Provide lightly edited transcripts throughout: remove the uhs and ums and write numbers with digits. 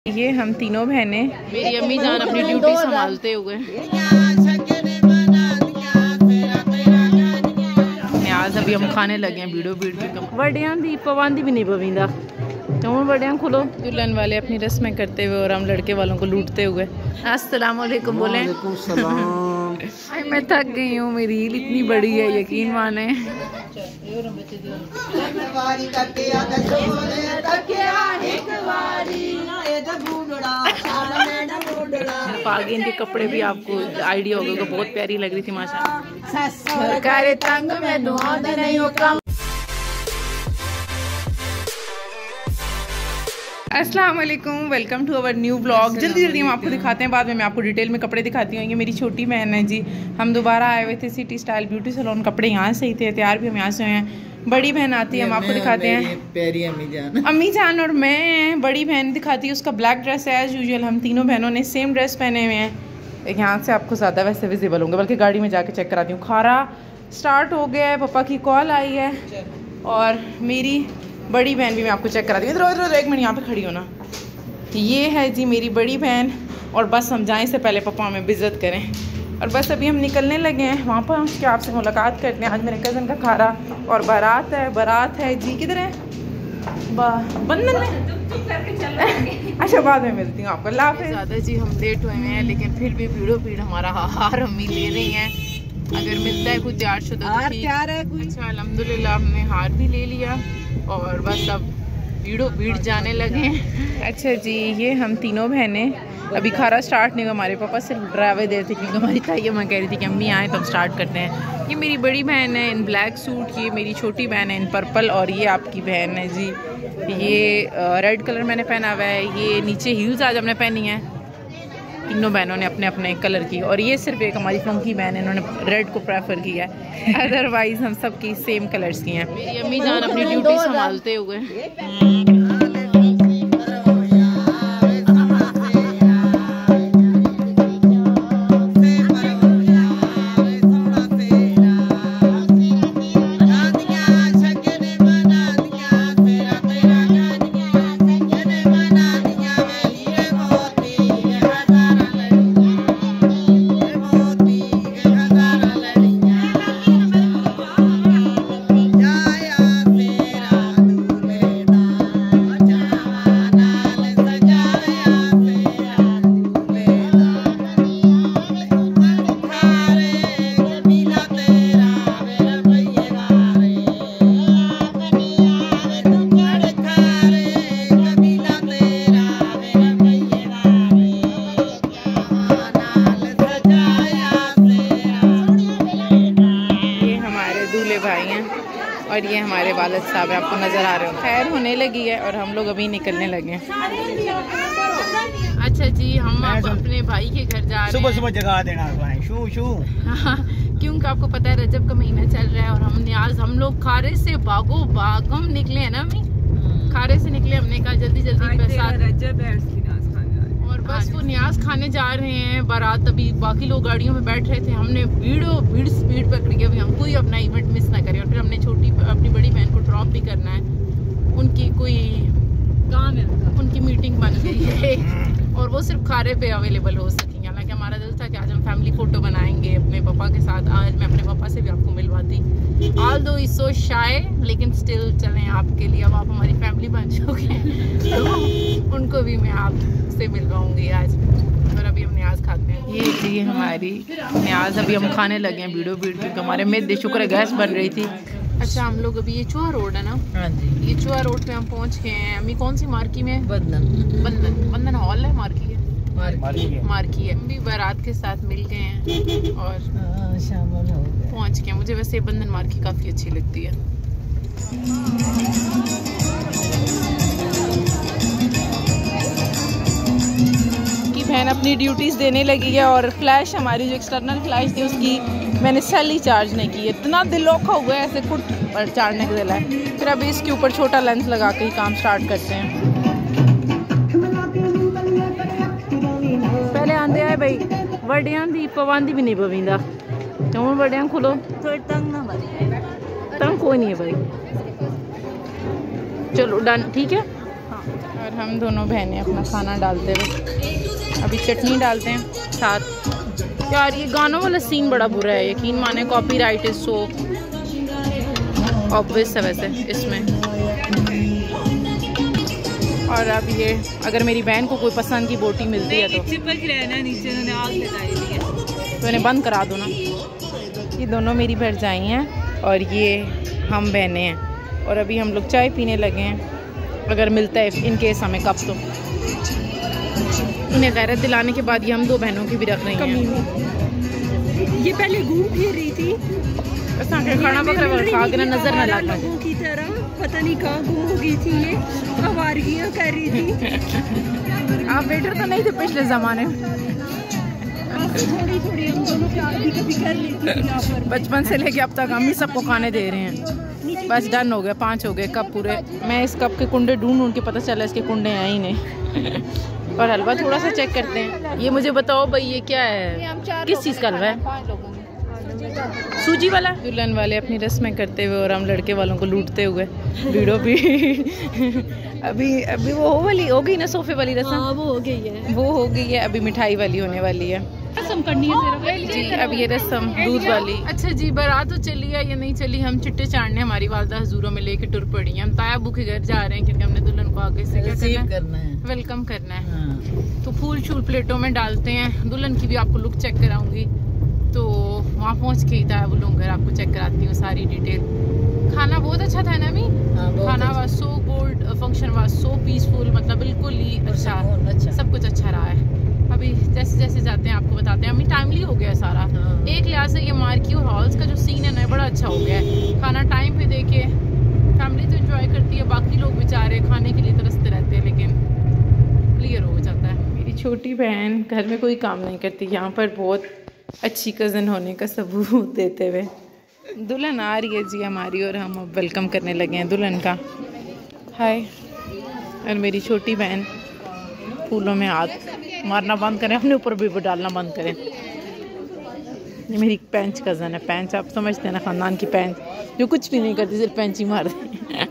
ये हम तीनों बहनें, मेरी अम्मी जान अपनी ड्यूटी संभालते हुए, आज अभी हम खाने लगे हैं बीड़ो बीड़ की बड़ियां दी पवांदी भी नहीं पवींदा क्यों बड़ियां खुलो। दुल्हन वाले अपनी रस्में करते हुए और हम लड़के वालों को लूटते हुए। अस्सलाम वालेकुम बोले। मैं थक गई हूँ, मेरी हील इतनी बड़ी है यकीन माने। आगे इनके कपड़े भी आपको आइडिया होगा, बहुत प्यारी लग रही थी माशाल्लाह। अस्सलाम वालेकुम, welcome to our new vlog. जल्दी जल्दी हम आपको दिखाते हैं, बाद में मैं आपको डिटेल में कपड़े दिखाती हूँ। ये मेरी छोटी बहन है जी, हम दोबारा आए हुए थे सिटी स्टाइल ब्यूटी सैलून। कपड़े यहाँ से ही थे, तैयार भी हम यहाँ से हुए हैं। बड़ी बहन आती है, हम आपको दिखाते हैं। प्यारी अम्मी जान और मैं, बड़ी बहन दिखाती है, उसका ब्लैक ड्रेस है एज यूजुअल। हम तीनों बहनों ने सेम ड्रेस पहने हुए हैं। यहाँ से आपको ज़्यादा वैसे विजिबल होंगे, बल्कि गाड़ी में जाके चेक कराती हूँ। खारा स्टार्ट हो गया है, पापा की कॉल आई है और मेरी बड़ी बहन भी मैं आपको चेक कराती हूँ। इधर एक मिनट यहाँ पे खड़ी हो ना। ये है जी मेरी बड़ी बहन, और बस हम जाएं से पहले पापा हमें बेइज्जत करें। और बस अभी हम निकलने लगे हैं, वहाँ पर उसके आपसे मुलाकात करते हैं। आज मेरे कज़न का खारा और बारात है जी। किधर है? बंधन में। अच्छा बाद में मिलती हूँ आपको। ज़्यादा जी हम लेट हुए हैं, लेकिन फिर भी भीड़ो भीड़ हमारा हार अम्मी ले रही हैं। अगर मिलता है कुछ तैयार शुदा तो ठीक। अच्छा अल्हम्दुलिल्लाह हमने हार भी ले लिया और बस अब भीड़ो भीड़ जाने लगे। अच्छा जी, ये हम तीनों बहनें, अभी खारा स्टार्ट नहीं हुआ। हमारे पापा सिर्फ ड्राइवर दे रहे थे क्योंकि हमारी ताई अम्मा कह रही थी कि अम्मी आए तो हम स्टार्ट करते हैं। ये मेरी बड़ी बहन है इन ब्लैक सूट, ये मेरी छोटी बहन है इन पर्पल, और ये आपकी बहन है जी, ये रेड कलर मैंने पहना हुआ है। ये नीचे हील्स आज हमने पहनी है, तीनों बहनों ने अपने अपने कलर की। और ये सिर्फ एक हमारी फंकी बहन है, इन्होंने रेड को प्रेफर किया है, अदरवाइज हम सब की सेम कलर्स की हैं। मेरी अम्मी जान अपनी ड्यूटी संभालते हुए। भाई हैं और ये हमारे वालिद साहब हैं, आपको नजर आ रहे हो। खैर होने लगी है और हम लोग अभी निकलने लगे हैं। अच्छा जी, हम अपने भाई के घर जा रहे हैं। सुबह जगा देना शू शू। क्योंकि आपको पता है रजब का महीना चल रहा है और हम लोग खारे से बागो बाग हम निकले हैं ना। अम्मी खारे से निकले, हमने कहा जल्दी जल्दी और बस वो न्याज खाने जा रहे हैं। बारात अभी बाकी लोग गाड़ियों में बैठ रहे थे, हमने भीड़ स्पीड पकड़ी कि अभी हम कोई अपना इवेंट मिस ना करें। और फिर हमने अपनी बड़ी बहन को ड्रॉप भी करना है, उनकी कोई काम है, उनकी मीटिंग बन गई है और वो सिर्फ खारे पे अवेलेबल हो सकेंगे। हालांकि हमारा दिल था कि आज हम फैमिली फ़ोटो बनाएंगे अपने पापा के साथ। आज मैं अपने पापा से भी आपको मिलवाती, ऑल्दो इज सो शाय, लेकिन स्टिल चलें आपके लिए। अब आप हमारी फैमिली बन चुके हैं तो उनको भी मैं आपसे मिलवाऊंगी आज। और अभी हम न्याज खाते हैं। ये जी हमारी न्याज, अभी हम खाने लगे हैं बीड़ो बीड़, क्योंकि हमारे में शुक्र है गैस बन रही थी। अच्छा हम लोग अभी, ये चूहा रोड है ना? हाँ जी, ये चूहा रोड पे हम पहुंच गए हैं। अम्मी कौन सी मार्की में? बंधन हॉल है, मार्की है, मार्की है। हम भी बारात के साथ मिल गए हैं और शामिल हो गए, पहुंच गए। मुझे वैसे बंधन मार्की काफ़ी अच्छी लगती है। बहन अपनी ड्यूटीज़ देने लगी है और फ्लैश, हमारी जो एक्सटर्नल फ्लैश थी उसकी मैंने सेल ही चार्ज नहीं की। इतना दिल औखा हुआ है ऐसे कुट पर चाड़ने के दिला है। फिर अभी इसके ऊपर छोटा लेंस लगा के ही काम स्टार्ट करते हैं। पहले आंदे आए भाई वड्डियां दी पवांदी भी नहीं पवींदा क्यों वड्डियां खुलो तंग कोई नहीं है भाई। चलो डन, ठीक है। और और हम दोनों बहनें अपना खाना डालते हुए अभी चटनी डालते हैं साथ। यार ये गानों वाला सीन बड़ा बुरा है, यकीन माने कॉपीराइट इज सो ऑब्वियस है वैसे इसमें। और अब ये अगर मेरी बहन को कोई पसंद की बोटी मिलती है तो इन्हें बंद करा दो ना। ये दोनों मेरी भरजाई हैं और ये हम बहनें हैं और अभी हम लोग चाय पीने लगे हैं। अगर मिलता है इनकेस हमें कप तो इन्हें गैरत दिलाने के बाद ये हम दो बहनों की भी रख रही हैं। ये पहले घूम फिर रही थी खाना पकड़ा खा के ना नजर ना लगा की तरह, पता नहीं कहाँ गुम हो गई थी। ये आवारगियाँ कर रही थी। आप वेटर तो नहीं थे पिछले ज़माने में? थोड़ी थोड़ी हम दोनों प्यार भी कभी कर लेती थी। बचपन से लेके अब तक हम ही सबको खाने दे रहे हैं। बस डन हो गया, 5 हो गए कप पूरे। मैं इस कप के कुंडे ढूंढ के पता चला इसके कुंडे हैं ही नहीं। और हलवा थोड़ा सा चेक करते हैं। ये मुझे बताओ भाई ये क्या है, किस चीज़ का हलवा है? सूजी वाला। दुल्हन वाले अपनी रस्में करते हुए और हम लड़के वालों को लूटते हुए वीडियो भी अभी वो वाली हो गई ना, सोफे वाली रस्म। वो हो गई है, वो हो गई है। अभी मिठाई वाली होने वाली है। रस्म करनी है जी। अब ये रस्म दूध वाली। अच्छा जी, बारात तो चली है या नहीं चली, हम चिट्टे चाड़ने हमारी वालदा हजूरों में लेके टुर पड़ी हैं। हम तायाबू के घर जा रहे हैं क्योंकि हमने दुल्हन को आगे से क्या करना है, वेलकम करना है। तो फूल शूल प्लेटों में डालते हैं। दुल्हन की भी आपको लुक चेक कराऊंगी, तो वहाँ पहुँच के ही तायाबू लोग घर आपको चेक कराती हूँ सारी डिटेल। खाना बहुत अच्छा था ना मी? खाना was so good, function was so peaceful, मतलब बिल्कुल ही अच्छा, सब कुछ अच्छा रहा है। अभी जैसे जैसे जाते हैं आपको बताते हैं। अभी टाइमली हो गया सारा। एक लिहाज से ये मार्की और हॉल्स का जो सीन है ना बड़ा अच्छा हो गया है। खाना टाइम पे दे के फैमिली तो एंजॉय करती है, बाकी लोग बेचारे खाने के लिए तरसते रहते हैं, लेकिन क्लियर हो जाता है। मेरी छोटी बहन घर में कोई काम नहीं करती, यहाँ पर बहुत अच्छी कज़न होने का सबूत देते हुए दुल्हन आ रही है जी हमारी, और हम अब वेलकम करने लगे हैं दुल्हन का। हाय। और मेरी छोटी बहन फूलों में हाथ मारना बंद करें, अपने ऊपर भी डालना बंद करें। ये मेरी पैंच कज़न है। पैंच आप समझते हैं ना, ख़ानदान की पैंच जो कुछ भी नहीं करती, सिर्फ पैंच ही मारती।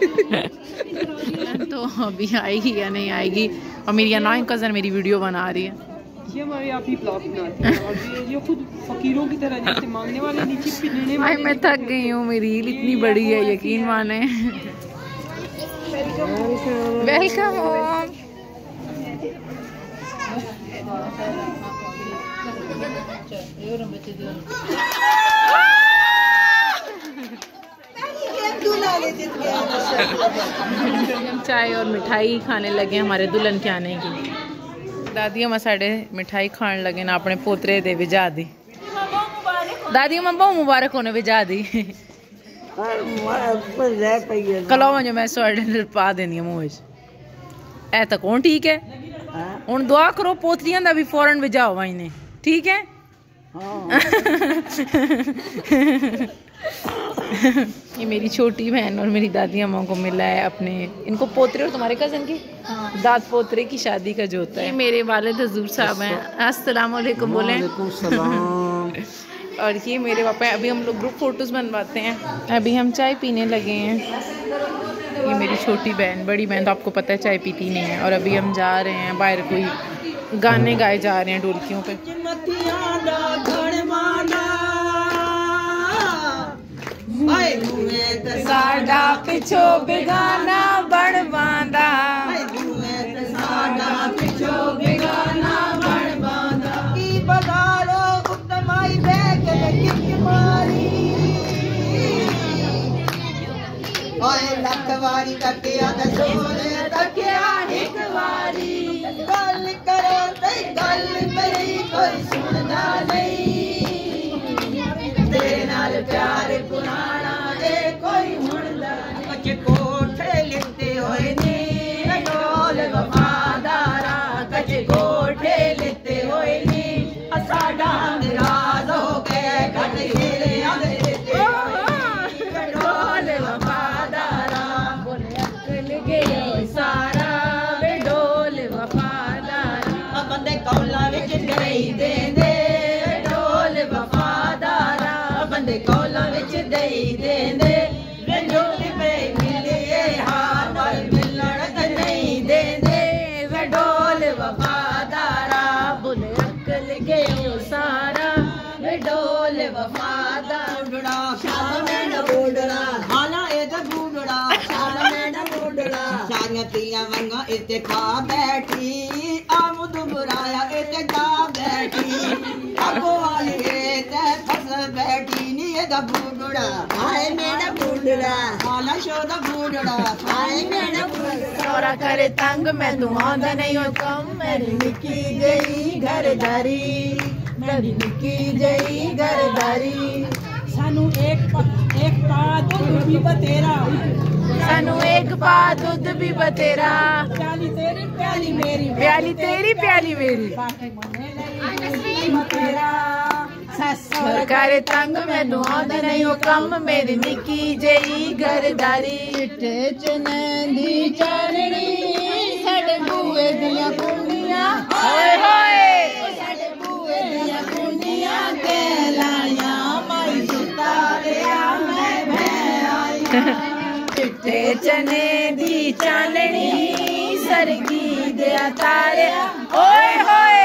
तो अभी आएगी या नहीं आएगी। और मेरी अनोइंग कज़न मेरी वीडियो बना रही है। ये हमारे आप ही ब्लॉग बनाते हैं और ये खुद फकीरों की तरह जैसे मांगने वाले नीचे पिटने वाले। मैं थक गई हूँ, मेरी रील इतनी बड़ी है, यकीन माने। Welcome home. चाय और मिठाई खाने लगे हमारे दुल्हन के आने की। दादी हम साढ़े मिठाई खाने लगे ना, अपने पोतरे दे विजा दी। दादी हम बहुत मुबारक होने विजा दी। कलो जो मैं सवाड़े पा देनी मुँह ऐ तो कौन ठीक है। हूँ दुआ करो पोतरियां दा भी फौरन विजा हो इन्हें, ठीक है। ये मेरी छोटी बहन और मेरी दादी अम्मा को मिला है अपने, इनको पोतरे और तुम्हारे कज़न की दाद पोतरे की शादी का जो होता है। मेरे वालिद हजूर साहब हैं, अस्सलाम वालेकुम बोले। और ये मेरे पापा हैं। अभी हम लोग ग्रुप फोटोज़ बनवाते हैं। अभी हम चाय पीने लगे हैं। ये मेरी छोटी बहन, बड़ी बहन तो आपको पता है चाय पीती नहीं है। और अभी हम जा रहे हैं बाहर, कोई गाने गाए जा रहे हैं ढोलकियों पे। साडा पिछो बेगाना बनवांदा, साडा पिछो बेगाना बनवांदा, की बगाड़ो उत्तमाई बैग किक मारी, ओए लखवारी तकिया द सोने तकिया एक वारी, गल करो ते गल मेरी कोई सुनदा नहीं, तेरे नाल प्यार पुराना ए कोई हुंदा नहीं। कच्चे कोठे लिखते होए नी ढोल वफादारा, कच्चे कोठे लिखते होए नी साडा नाराज हो गए घट घेरे आंदे ढोल वफादारा, बोले अकल गई सारा वे ढोल वफादारा, बंदे कौला विच गई देंदे ढोल वफादारा, बंदे कौला विच दई देंदे, जो पे मिले हार मिलण नहीं दे। वफादारा बुले अक्ल के सारा वे डोल वफादारा शान में न बूढ़ड़ा खाना ए ते बूढ़ड़ा शान में न बूढ़ड़ा शांगतियां वंगा इते खा बैठी आमुद बुराया इते गा बैठी अगो वाली इते फस बैठी नी ए दा बूढ़ड़ा हाय मेरा बूढ़ड़ा खाना शो दा बूढ़ड़ा हाय मेरा बूढ़ड़ा सोरा करे तंग मैं तू आंदा नहीं हो कम मेरी निकी गई घरदारी मेरी निकी गई घरदारी सानू एक पा दूध भी बतेरा सानू एक पा दूध भी बतेरा प्याली तेरी प्याली मेरी प्याली तेरी प्याली मेरी करे तंग मैं दुआद नहीं हो कम मेरी निकी जई घरदारी चिट्टे चनंदी चारणी साडे बूए दियां कुंडियां ओए होए साडे बूए दियां कुंडियां के लाया माई सुता गया मैं आई चिट्टे चने दी चाननी सरगी दिया तारे ओए होए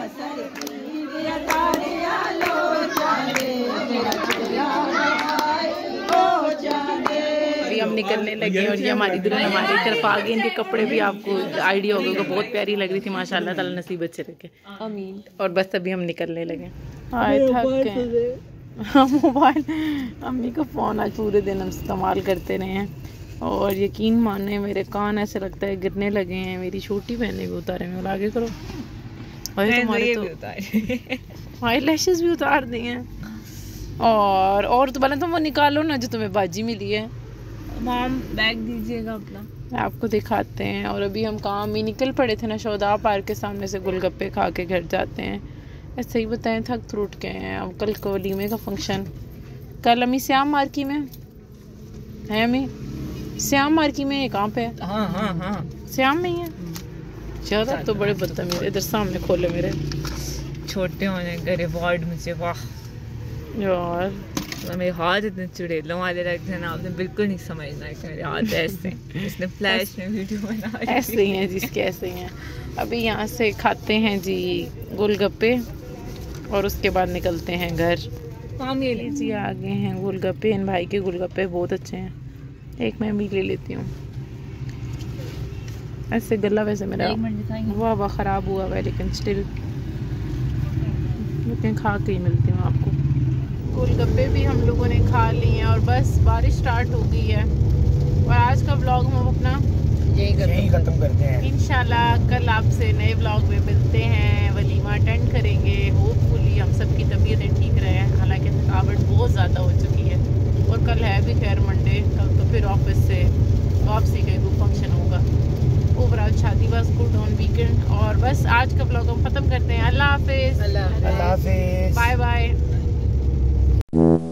अभी हम निकलने लगे और ये हमारी दुल्हन हमारी तरफ आ गई। इनके कपड़े भी आपको आइडिया होगा, बहुत प्यारी लग रही थी माशाल्लाह ताला, नसीब अच्छे रखे आमीन। और बस अभी हम निकलने लगे। थक गए मोबाइल अम्मी का फ़ोन आज पूरे दिन हम इस्तेमाल करते रहे हैं और यकीन माने मेरे कान ऐसे लगता है गिरने लगे हैं। मेरी छोटी बहनें भी उतारे में, आगे करो। और तुम्हारे तो आई लैशेस भी उतार दी हैं। और तो पहले तुम वो निकालो ना जो तुम्हें बाजी मिली है। माम बैग दीजिएगा अपना, आपको दिखाते हैं। और अभी हम काम ही निकल पड़े थे ना, शोदा पार्क के सामने से गोलगप्पे खा के घर जाते हैं। ऐसे ही बताएं, थक थ्रूट के हैं। अब कल को वलीमे का फंक्शन, कल अम्मी श्याम मार्की में है। अम्मी श्याम मार्की में है, कहाँ पे है? हाँ श्याम में ही है। ज़्यादा तो बड़े बदतमीज, इधर सामने खोले मेरे छोटे होने का रिवॉर्ड मुझे, वाह यार मेरे हाथ इतने चुड़ैलों वाले रखते हैं ना, आपने बिल्कुल नहीं समझना है कि मेरे हाथ ऐसे इसने फ्लैश में वीडियो बना ऐसे ही हैं जिसके ऐसे ही हैं। अभी यहाँ से खाते हैं जी गोलगप्पे और उसके बाद निकलते हैं घर। माम ये लीजिए जी आ गए हैं गोलगप्पे। इन भाई के गोलगप्पे बहुत अच्छे हैं, एक मैं भी ले लेती हूँ। ऐसे गला वैसे मेरा वाह ख़राब हुआ हुआ है, लेकिन स्टिल खा के ही मिलती हूँ आपको। गोलगप्पे भी हम लोगों ने खा लिए हैं और बस बारिश स्टार्ट हो गई है। और आज का व्लॉग हम अपना यही खत्म करते हैं। इंशाल्लाह कल आपसे नए व्लॉग में मिलते हैं। वलीमा अटेंड करेंगे, होपफुली हम सब की तबीयतें ठीक रहे। हालांकि थकावट बहुत ज़्यादा हो चुकी है और कल है भी खैर मंडे, कल तो फिर ऑफिस से वापसी का ग्रुप फंक्शन होगा। ओवरऑल शादी वाज गुड ऑन वीकेंड। और बस आज का व्लॉग हम ख़त्म करते हैं। अल्लाह हाफिज़, अल्लाह हाफिज़, बाय बाय।